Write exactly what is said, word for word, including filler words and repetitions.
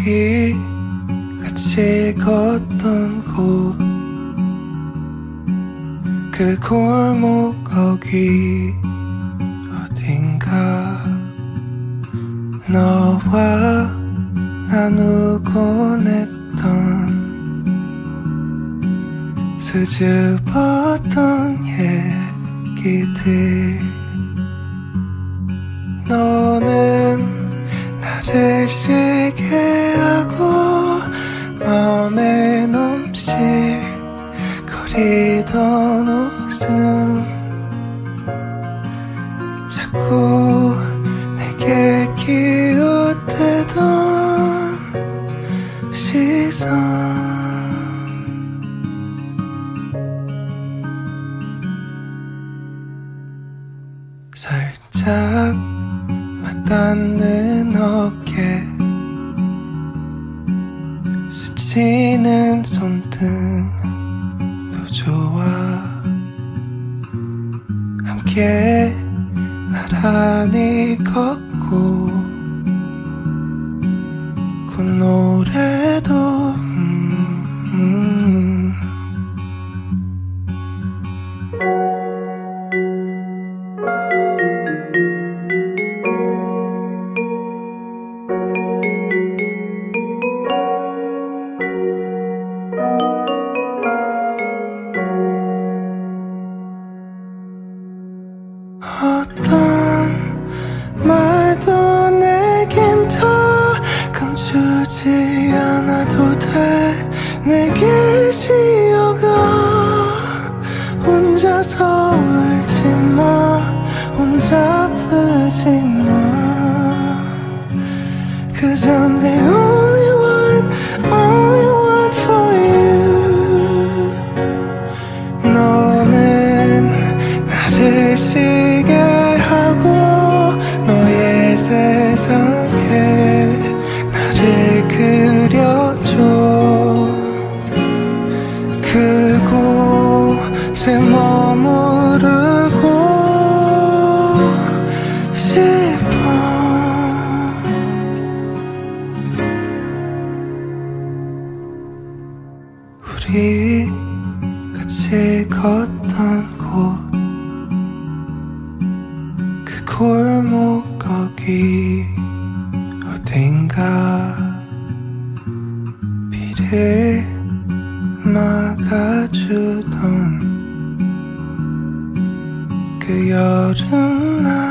우리 같이 걷던 곳, 그 골목 거기 어딘가 너와 나누곤 했던 수줍었던 얘기들. 너는 나를 쉬게 하고 마음에 넘실 거리던 웃음, 자꾸 내게 기웃대던 시선. 살짝 맞닿는 어깨, 스치는 손등도 좋아. 함께 나란히 걷고 그 노래도 음, 음. 어떤 말도 내겐 더 감추지 않아도 돼. 내게 쉬어가. 혼자서 울지마, 혼자 아프지마. Cause I'm the only one, only one for you. 너는 나를 쉬게 하고 너의 세상에 나를 그려줘. 그곳에 머무르고 싶어. 우리 같이 걷던 곳, 그 골목 거기 어딘가 비를 막아주던 그 여름날.